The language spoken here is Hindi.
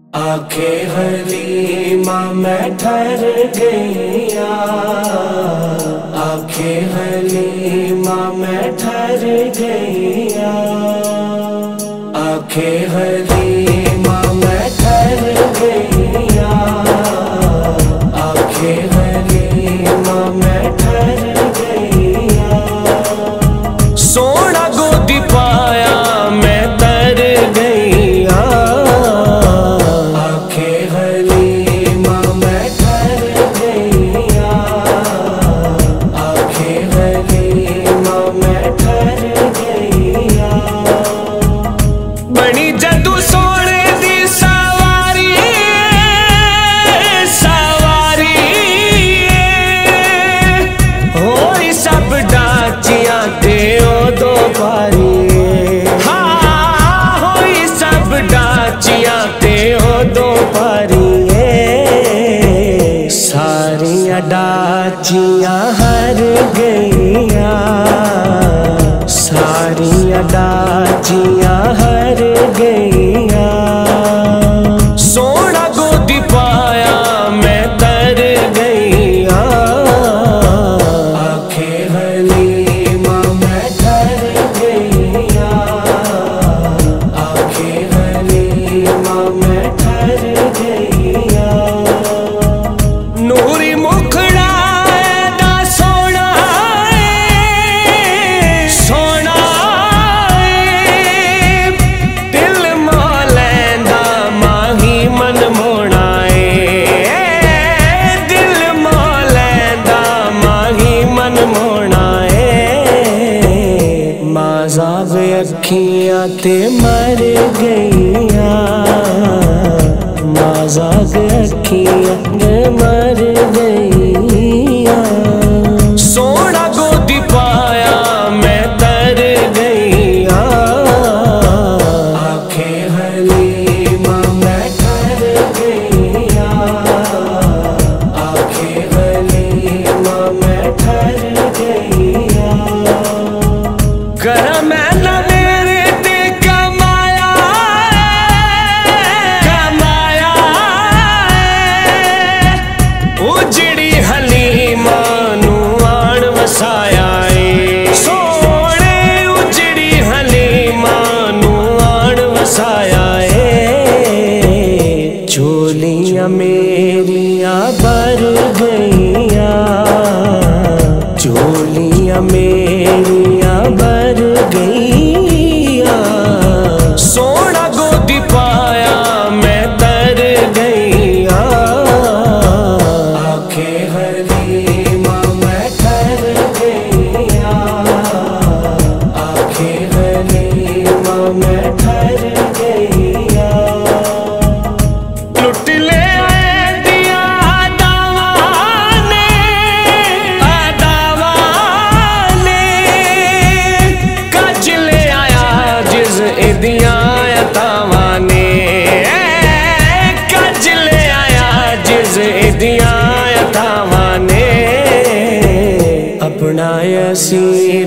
आंखें हलीमा मैं ठहर गईया, आंखें हलीमा मैं ठहर गईया, आंखें हलीमा मैं ठहर गईया, आंखें हलीमा मैं ठहर गईया। सोना गोदी पाया मैं तर गईया, आंखें हलीमा मैं ठहर गईया, आंखें हलीमा मैं ठहर गईया। बनी जदू सोने दी सवारी सवारी, होई सब डाचियां ते दो पारी, हाँ होई सब डाचियां ते दो पारी। सारियां डाचियां हर गईया, सारियां डाचियां हर गईया। सोना गोदी पाया मैं तर गईया, आंखें हलीमा मैं ठहर गईया, आंखें हलीमा मैं ठहर गईया। नूरी मुखड़ा दा सोना सोना, दिल मोलैंदा माही मन मोना, दिल मोलैंदा माही मन मोना। माज़ाब अखियां ते मर गईया, माज़ाब अखियां ते मर गईया। सोना गोदी पाया मैं तर गईया, आंखें हलीमा मैं ठहर गईया, आंखें हलीमा मैं ठहर गईया। करम न मेरे ते कमाया कमाया, उजड़ी हलीमा नू आन वसाया, सोने उजड़ी हलीमा नू आन वसाया। चोलियां मेरियां भर गईया, चोलियां मेरियां भर गईया। सोना गोदी पाया मैं तर गईया, आंखें हलीमा मैं ठहर गईया, आंखें हलीमा मैं ठहर गईया। लुट ले आए दिया अदावां ने, कज ले आया जिस एदियां अतावां ने, कज ले आया जिस एदियां अतावां ने। अपना यसी